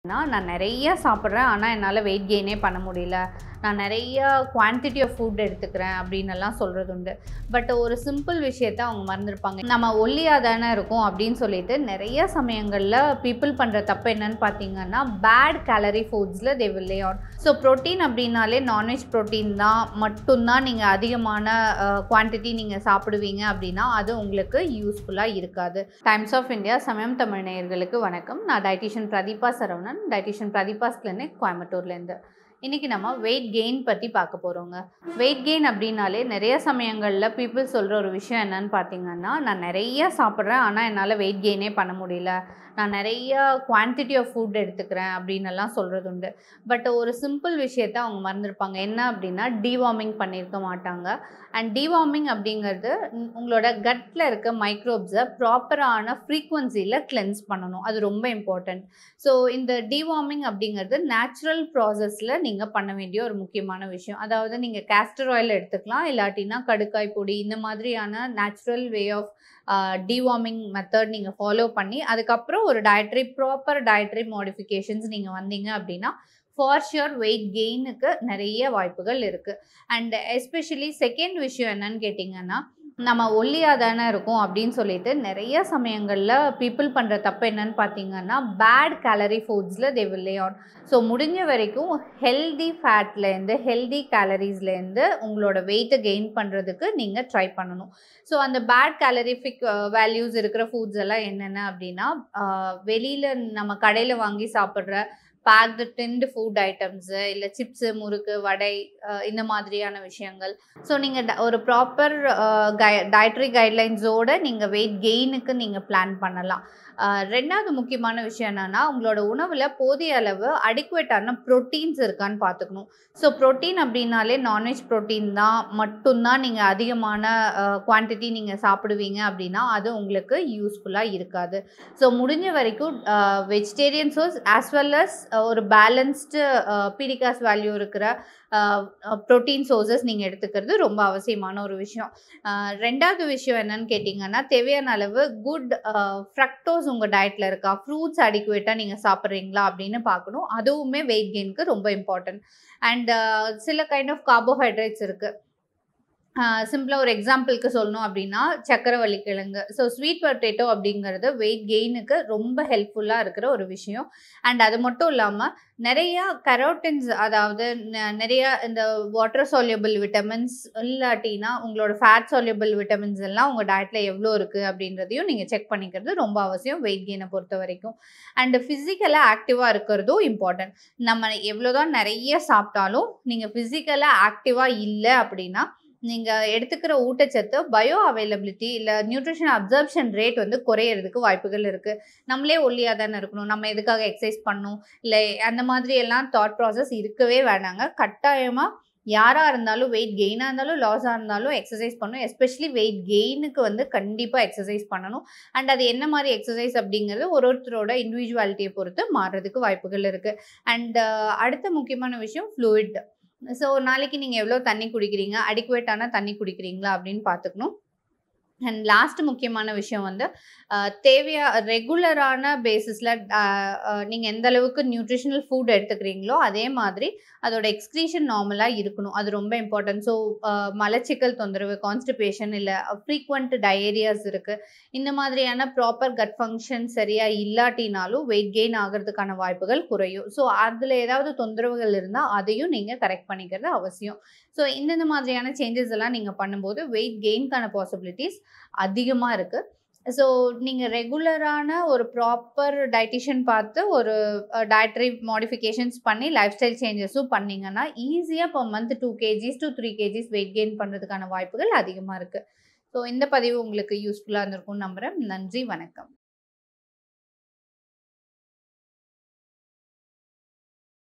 நான் நிறைய சாப்பிட்றேன். ஆனா என்னால வெயிட் கெயினே பண்ண முடியல. நான் நிறைய குவான்டிட்டி ஆஃப் ஃபுட் எடுத்துக்கிறேன் அப்படின்னெல்லாம் சொல்றது உண்டு. பட் ஒரு சிம்பிள் விஷயத்த அவங்க மறந்துருப்பாங்க. நம்ம ஒல்லியா தானே இருக்கோம் அப்படின்னு சொல்லிட்டு நிறைய சமயங்கள்ல பீப்பிள் பண்ற தப்பு என்னன்னு பார்த்தீங்கன்னா, பேட் கேலரி ஃபுட்ஸ்ல they will lay on. So protein அப்படின்னாலே நான்வெஜ் புரோட்டீன் தான் மட்டும்தான் நீங்கள் அதிகமான குவான்டிட்டி நீங்கள் சாப்பிடுவீங்க அப்படின்னா அது உங்களுக்கு யூஸ்ஃபுல்லாக இருக்காது. டைம்ஸ் ஆஃப் இந்தியா சமயம் தமிழ் நேயர்களுக்கு வணக்கம். நான் dietitian Pratheeba Saravanan, dietitian Pratheeba's clinic கோயம்புத்தூர்லேருந்து. இன்றைக்கி நம்ம வெயிட் கெயின் பற்றி பார்க்க போகிறோங்க. வெயிட் கெயின் அப்படின்னாலே நிறைய சமயங்களில் பீப்புள் சொல்கிற ஒரு விஷயம் என்னன்னு பார்த்தீங்கன்னா, நான் நிறைய சாப்பிட்றேன் ஆனால் என்னால் வெயிட் கெயினே பண்ண முடியல, நான் நிறைய குவான்டிட்டி ஆஃப் ஃபுட் எடுத்துக்கிறேன் அப்படின்னெல்லாம் சொல்கிறது உண்டு. பட் ஒரு சிம்பிள் விஷயத்த அவங்க மறந்துருப்பாங்க. என்ன அப்படின்னா, டிவார்மிங் பண்ணியிருக்க மாட்டாங்க. அண்ட் டிவார்மிங் அப்படிங்கிறது உங்களோட கட்டில் இருக்க மைக்ரோப்ஸை ப்ராப்பரான ஃப்ரீக்வன்சியில் கிளென்ஸ் பண்ணணும். அது ரொம்ப இம்பார்ட்டண்ட். ஸோ இந்த டிவார்மிங் அப்படிங்கிறது நேச்சுரல் ப்ராசஸில் நீங்கள் பண்ண வேண்டிய ஒரு முக்கியமான விஷயம். அதாவது நீங்கள் கேஸ்டர் ஆயில் எடுத்துக்கலாம், இல்லாட்டினா கடுக்காய் பொடி, இந்த மாதிரியான natural way of deworming method நீங்கள் ஃபாலோ பண்ணி அதுக்கப்புறம் ஒரு ப்ராப்பர் டயட்ரி மாடிஃபிகேஷன்ஸ் நீங்கள் வந்தீங்க அப்படின்னா ஃபார் ஷுர் வெயிட் கெயினுக்கு நிறைய வாய்ப்புகள் இருக்குது. அண்ட் எஸ்பெஷலி செகண்ட் விஷயம் என்னன்னு கேட்டிங்கன்னா, நம்ம ஒல்லியாக தானே இருக்கோம் அப்படின்னு சொல்லிட்டு நிறைய சமயங்களில் பீப்புள் பண்ணுற தப்பு என்னன்னு பார்த்தீங்கன்னா, பேட் கேலரி ஃபுட்ஸில் they will lay on. So முடிஞ்ச வரைக்கும் ஹெல்தி ஃபேட்லேருந்து ஹெல்தி கேலரிஸ்லேருந்து உங்களோட வெயிட்டை கெயின் பண்ணுறதுக்கு நீங்கள் ட்ரை பண்ணணும். ஸோ அந்த பேட் கேலரிஃபிக் வேல்யூஸ் இருக்கிற ஃபுட்ஸ் எல்லாம் என்னென்ன அப்படின்னா, வெளியில் நம்ம கடையில் வாங்கி சாப்பிட்ற பேக்டு டின்டு ஃபுட் ஐட்டம்ஸு, இல்லை சிப்ஸு, முறுக்கு, வடை, இந்த மாதிரியான விஷயங்கள். ஸோ நீங்கள் ஒரு ப்ராப்பர் டயட்ரி கைட்லைன்ஸோடு நீங்கள் வெயிட் கெயினுக்கு நீங்கள் பிளான் பண்ணலாம். ரெண்டாவது முக்கியமான விஷயம் என்னென்னா, உங்களோட உணவில் போதிய அளவு அடிக்குவேட்டான ப்ரோட்டீன்ஸ் இருக்கான்னு பார்த்துக்கணும். ஸோ ப்ரோட்டீன் அப்படின்னாலே நான்வெஜ் ப்ரோட்டீன் தான் மட்டும்தான் நீங்கள் அதிகமான குவான்டிட்டி நீங்கள் சாப்பிடுவீங்க அப்படின்னா அது உங்களுக்கு யூஸ்ஃபுல்லாக இருக்காது. ஸோ முடிஞ்ச வரைக்கும் vegetarian source as well as ஒரு பேலன்ஸ்டு பிடிகாஸ் வேல்யூ இருக்கிற ப்ரோட்டீன் சோர்ஸஸ் நீங்கள் எடுத்துக்கிறது ரொம்ப அவசியமான ஒரு விஷயம். ரெண்டாவது விஷயம் என்னன்னு கேட்டிங்கன்னா, தேவையான அளவு குட் ஃப்ரக்டோஸ் உங்கள் டயட்டில் இருக்கா, ஃப்ரூட்ஸ் அடிக்குவேட்டாக நீங்கள் சாப்பிட்றீங்களா அப்படின்னு பார்க்கணும். அதுவுமே வெயிட் கெயினுக்கு ரொம்ப இம்பார்ட்டன்ட். அண்ட் சில கைண்ட் ஆஃப் கார்போஹைட்ரேட்ஸ் இருக்குது. சிம்பிளாக ஒரு எக்ஸாம்பிளுக்கு சொல்லணும் அப்படின்னா, சக்கரவள்ளி கிழங்கு. ஸோ ஸ்வீட் பொட்டேட்டோ அப்படிங்கிறது வெயிட் கெயினுக்கு ரொம்ப ஹெல்ப்ஃபுல்லாக இருக்கிற ஒரு விஷயம். அண்ட் அது மட்டும் இல்லாமல் நிறையா கரோட்டின்ஸ், அதாவது நிறைய இந்த வாட்டர் சால்யூபிள் விட்டமின்ஸ் இல்லாட்டினா உங்களோட ஃபேட் சால்யூபிள் விட்டமின்ஸ் எல்லாம் உங்கள் டயட்டில் எவ்வளோ இருக்குது அப்படின்றதையும் நீங்கள் செக் பண்ணிக்கிறது ரொம்ப அவசியம் வெயிட் கெயினை பொறுத்த வரைக்கும். அண்டு ஃபிசிக்கலாக ஆக்டிவாக இருக்கிறதும் இம்பார்ட்டன்ட். நம்ம எவ்வளோதான் நிறைய சாப்பிட்டாலும் நீங்கள் ஃபிசிக்கலாக ஆக்டிவாக இல்லை அப்படின்னா நீங்கள் எடுத்துக்கிற ஊட்டச்சத்து பயோ அவைலபிலிட்டி இல்லை நியூட்ரிஷன் அப்சர்ப்ஷன் ரேட் வந்து குறையிறதுக்கு வாய்ப்புகள் இருக்குது. நம்மளே ஒல்லியாக தானே இருக்கணும், நம்ம எதுக்காக எக்ஸசைஸ் பண்ணணும், இல்லை அந்த மாதிரி எல்லாம் தாட் ப்ராசஸ் இருக்கவே வேணாங்க. கட்டாயமாக யாராக இருந்தாலும் வெயிட் கெயினாக இருந்தாலும் லாஸாக இருந்தாலும் எக்ஸசைஸ் பண்ணணும். எஸ்பெஷலி வெயிட் கெயினுக்கு வந்து கண்டிப்பாக எக்ஸசைஸ் பண்ணணும். அண்ட் அது என்ன மாதிரி எக்ஸசைஸ் அப்படிங்கிறது ஒருத்தரோட இண்டிவிஜுவாலிட்டியை பொறுத்து மாறுறதுக்கு வாய்ப்புகள் இருக்குது. அண்ட் அடுத்த முக்கியமான விஷயம் ஃப்ளூயிட். ஸோ நாளைக்கு நீங்கள் எவ்வளோ தண்ணி குடிக்கிறீங்க, அடிக்குவேட்டான தண்ணி குடிக்கிறீங்களா அப்படின்னு பார்த்துக்கணும். அண்ட் லாஸ்ட் முக்கியமான விஷயம் வந்து ரெகுலரான பேசிஸில் நீங்கள் எந்த அளவுக்கு நியூட்ரிஷனல் ஃபுட் எடுத்துக்கிறீங்களோ அதே மாதிரி அதோட எக்ஸ்க்ரீஷன் நார்மலாக இருக்கணும். அது ரொம்ப இம்பார்ட்டன்ட். ஸோ மலச்சிக்கல் தொந்தரவு, கான்ஸ்டிபேஷன், இல்லை ஃப்ரீக்வெண்ட் டயேரியாஸ் இருக்குது, இந்த மாதிரியான ப்ராப்பர் கட் ஃபங்க்ஷன் சரியாக இல்லாட்டினாலும் வெயிட் கெயின் ஆகிறதுக்கான வாய்ப்புகள் குறையும். ஸோ அதில் ஏதாவது தொந்தரவுகள் இருந்தால் அதையும் நீங்கள் கரெக்ட் பண்ணிக்கிறது அவசியம். ஸோ இந்த மாதிரியான சேஞ்சஸ் எல்லாம் நீங்கள் பண்ணும்போது வெயிட் கெயின்கான பாசிபிலிட்டிஸ் அதிகமாக இருக்குது. ஸோ நீங்கள் ரெகுலரான ஒரு ப்ராப்பர் டயட்டிஷியன் பார்த்து ஒரு டயட்ரி மாடிஃபிகேஷன்ஸ் பண்ணி லைஃப் ஸ்டைல் சேஞ்சஸும் பண்ணிங்கன்னா ஈஸியாக per month 2 kgs to 3 kgs weight gain பண்ணுறதுக்கான வாய்ப்புகள் அதிகமாக இருக்குது. ஸோ இந்த பதிவு உங்களுக்கு யூஸ்ஃபுல்லாக இருந்திருக்கும்னு நம்புகிறேன். நன்றி, வணக்கம்.